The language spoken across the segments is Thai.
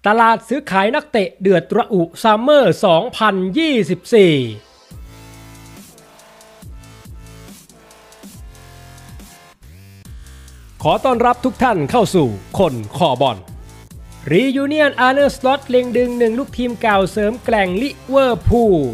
ตลาดซื้อขายนักเตะเดือดระอุซัมเมอร์ 2024 ขอต้อนรับทุกท่านเข้าสู่คนคอบอลรียูเนียนอาร์เนอร์สล็อตเล็งดึงหนึ่งลูกทีมเก่าเสริมแกร่งลิเวอร์พูล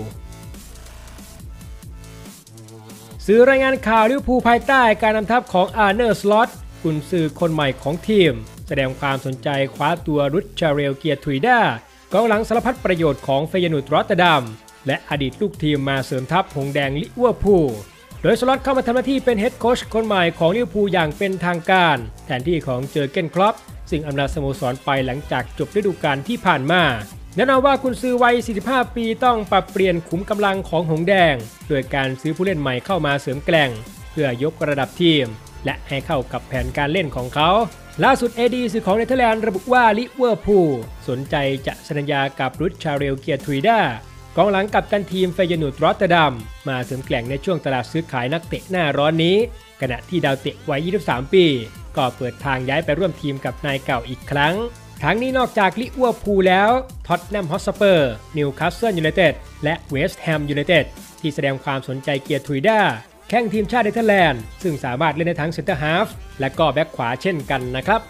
สื่อรายงานข่าวลิเวอร์พูลภายใต้การนำทัพของอาร์เนอร์สล็อตกุนซือคนใหม่ของทีมแสดงความสนใจคว้าตัวรุดชาเรลเกียร์ทุยดากองหลังสารพัดประโยชน์ของเฟยนูดรอตเตอร์ดัมและอดีตลูกทีมมาเสริมทัพหงส์แดงลิเวอร์พูลโดยสล็อตเข้ามาทำหน้าที่เป็นเฮดโค้ชคนใหม่ของลิเวอร์พูลอย่างเป็นทางการแทนที่ของเจอร์เก้นคล็อปซึ่งอำลาสโมสรไปหลังจากจบฤดูกาลที่ผ่านมาแน่นอนว่ากุนซือวัย 45 ปีต้องปรับเปลี่ยนขุมกำลังของหงส์แดงโดยการซื้อผู้เล่นใหม่เข้ามาเสริมแกร่งเพื่อยกระดับทีมและให้เข้ากับแผนการเล่นของเขาล่าสุดADสื่อของเนเธอร์แลนด์ระบุว่าลิเวอร์พูลสนใจจะเซ็นสัญญากับรุดชาเรลเกียร์ทุยดากองหลังกัปตันทีมเฟยนูดรอตเตอร์ดัมมาเสริมแกร่งในช่วงตลาดซื้อขายนักเตะหน้าร้อนนี้ขณะที่ดาวเตะวัย 23 ปีก็เปิดทางย้ายไปร่วมทีมกับนายเก่าอีกครั้งทั้งนี้นอกจากลิเวอร์พูลแล้วท็อตแนมฮอตสเปอร์นิวคาสเซิลยูไนเต็ดและเวสต์แฮมยูไนเต็ดที่แสดงความสนใจเกียร์ทุยดาแข้งทีมชาติเนเธอร์แลนด์ซึ่งสามารถเล่นได้ทั้งเซ็นเตอร์ฮาล์ฟและก็แบ็คขวาเช่นกันนะครับ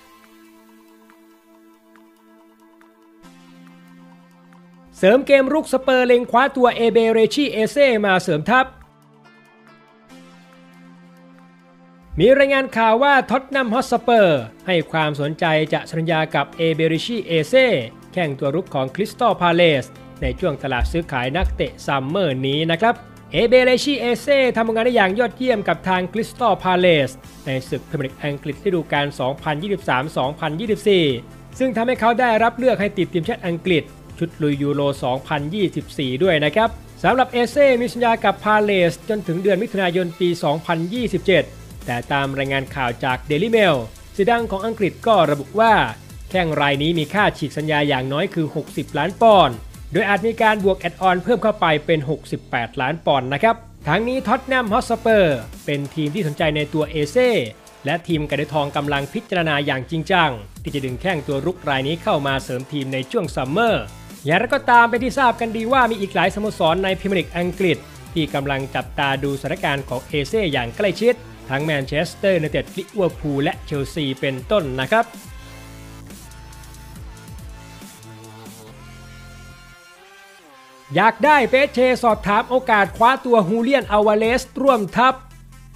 เสริมเกมรุกสเปอร์เล็งคว้าตัวเอเบเรชิเอเซ่มาเสริมทัพมีรายงานข่าวว่าท็อตแนมฮอตสเปอร์ให้ความสนใจจะสัญญากับเอเบเรชิเอเซ่แข้งตัวรุกของคริสตัลพาเลซในช่วงตลาดซื้อขายนักเตะซัมเมอร์นี้นะครับเอเบเรชิเอเซ่ทำงานได้อย่างยอดเยี่ยมกับทางคริสตัลพาเลซในศึกพรีเมียร์ลีกอังกฤษฤดูกาล 2023-2024 ซึ่งทำให้เขาได้รับเลือกให้ติดทีมชาติอังกฤษชุดลุยยูโร 2024 ด้วยนะครับสำหรับเอเซ่มีสัญญากับพาเลซจนถึงเดือนมิถุนายนปี 2027 แต่ตามรายงานข่าวจากเดลิเมลสื่อดังของอังกฤษก็ระบุว่าแข้งรายนี้มีค่าฉีกสัญญาอย่างน้อยคือ60 ล้านปอนด์โดยอาจมีการบวกแอดออนเพิ่มเข้าไปเป็น68 ล้านปอนด์นะครับทั้งนี้ท็อตแนมฮอตสเปอร์เป็นทีมที่สนใจในตัวเอเซ่และทีมกระดิ่งทองกำลังพิจารณาอย่างจริงจังที่จะดึงแข้งตัวรุกรายนี้เข้ามาเสริมทีมในช่วงซัมเมอร์อย่างไรก็ตามเป็นที่ทราบกันดีว่ามีอีกหลายสโมสรในพรีเมียร์ลีกอังกฤษที่กำลังจับตาดูสถานการณ์ของเอเซ่อย่างใกล้ชิดทั้งแมนเชสเตอร์ยูไนเต็ดลิเวอร์พูลและเชลซีเป็นต้นนะครับอยากได้เปเชสอบถามโอกาสคว้าตัวฮูเลียนอัลวาเลสร่วมทัพ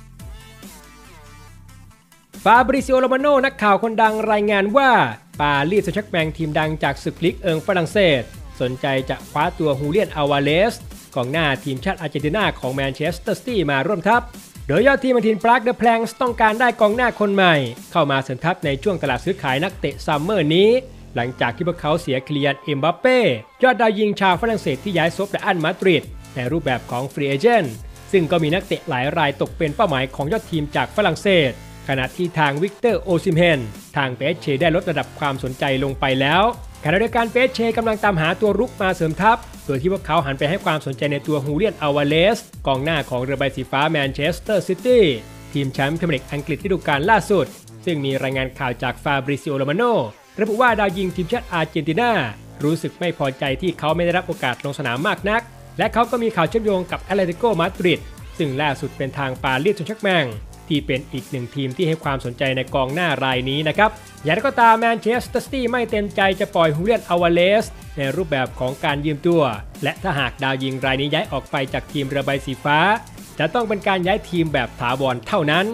ฟาบริซิโอ โรมาโนนักข่าวคนดังรายงานว่าปารีสแซงต์แชร์แมงทีมดังจากศึกลีกเอิงฝรั่งเศสสนใจจะคว้าตัวฮูเลียนอัลวาเลสกองหน้าทีมชาติอาร์เจนตินาของแมนเชสเตอร์ซิตี้มาร่วมทัพโดยยอดทีมทีมปรากเดอะแพลงส์ต้องการได้กองหน้าคนใหม่เข้ามาเสริมทัพในช่วงตลาดซื้อขายนักเตะซัมเมอร์นี้หลังจากที่พวกเขาเสียคิลิยัน เอ็มบัปเป้ยอดดาวยิงชาวฝรั่งเศสที่ย้ายซบไดอันมาดริดในรูปแบบของฟรีเอเจนต์ซึ่งก็มีนักเตะหลายรายตกเป็นเป้าหมายของยอดทีมจากฝรั่งเศสขณะที่ทางวิกเตอร์โอซิมเฮนทางเปเชได้ลดระดับความสนใจลงไปแล้วขณะเดียวกันเปเชกำลังตามหาตัวรุกมาเสริมทัพโดยที่พวกเขาหันไปให้ความสนใจในตัวฮูเลียนอัลวาเลสกองหน้าของเรือใบสีฟ้าแมนเชสเตอร์ซิตี้ทีมแชมป์พรีเมียร์ลีกอังกฤษฤดูกาลล่าสุดซึ่งมีรายงานข่าวจากฟาบริซิโอ โรมาโนระบุว่าดาวยิงทีมชาติอาร์เจนตินารู้สึกไม่พอใจที่เขาไม่ได้รับโอกาสลงสนามมากนักและเขาก็มีข่าวเชื่อมโยงกับแอตเลติโกมาดริดซึ่งล่าสุดเป็นทางปารีสแซงต์แชร์แมงที่เป็นอีกหนึ่งทีมที่ให้ความสนใจในกองหน้ารายนี้นะครับอย่างไรก็ตามแมนเชสเตอร์ซิตี้ไม่เต็มใจจะปล่อยฮูเลียนอัลวาเลสในรูปแบบของการยืมตัวและถ้าหากดาวยิงรายนี้ย้ายออกไปจากทีมเรือใบสีฟ้าจะต้องเป็นการย้ายทีมแบบถาวรเท่านั้น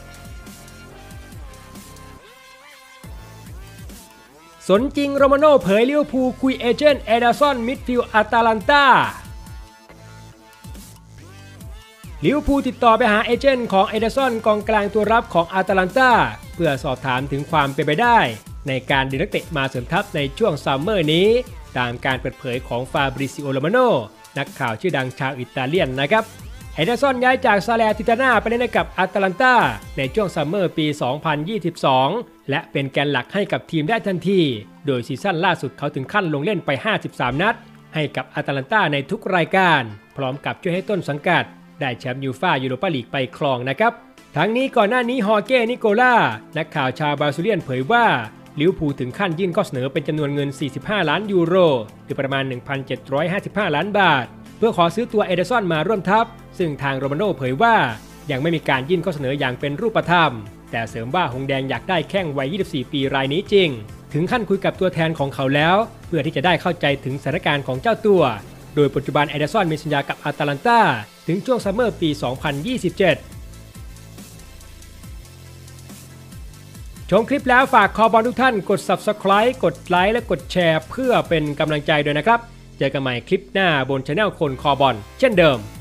สนจริงโรมาโน่เผยลิเวอร์พูลคุยเอเจนต์เอเดอร์สันมิดฟิลด์อาตาลันตาลิเวอร์พูลติดต่อไปหาเอเจนต์ของเอเดอร์สันกองกลางตัวรับของอาตาลันตาเพื่อสอบถามถึงความเป็นไปได้ในการดึงนักเตะมาเสริมทัพในช่วงซัมเมอร์นี้ตามการเปิดเผยของฟาบริซิโอ โรมาโนนักข่าวชื่อดังชาวอิตาเลียนนะครับเอเดอร์สันย้ายจากซาเลร์ติตานาไปเล่นให้กับอาตาลันตาในช่วงซัมเมอร์ปี 2022 และเป็นแกนหลักให้กับทีมได้ทันทีโดยซีซั่นล่าสุดเขาถึงขั้นลงเล่นไป53นัดให้กับอาตาลันตาในทุกรายการพร้อมกับช่วยให้ต้นสังกัดได้แชมป์ยูฟ่ายูโรปาลีกไปครองนะครับทั้งนี้ก่อนหน้านี้ฮอร์เก้ นิโกล่านักข่าวชาวบราซิเลียนเผยว่าลิเวอร์พูลถึงขั้นยื่นข้อเสนอเป็นจำนวนเงิน45ล้านยูโรหรือประมาณ 1,755 ล้านบาทเพื่อขอซื้อตัวเอเดอร์สันมาร่วมทัพซึ่งทางโรมาโน่เผยว่ายังไม่มีการยื่นข้อเสนออย่างเป็นรูปธรรมแต่เสริมว่าหงแดงอยากได้แข้งวัย24ปีรายนี้จริงถึงขั้นคุยกับตัวแทนของเขาแล้วเพื่อที่จะได้เข้าใจถึงสถานการณ์ของเจ้าตัวโดยปัจจุบันเอเดอร์สันมีสัญญากับอาตาลันตาถึงช่วงซัมเมอร์ปี 2027ชมคลิปแล้วฝากคอบอลทุกท่านกด Subscribe กดไลค์และกดแชร์เพื่อเป็นกำลังใจด้วยนะครับเจอกันใหม่คลิปหน้าบน Channel คนคอบอลเช่นเดิม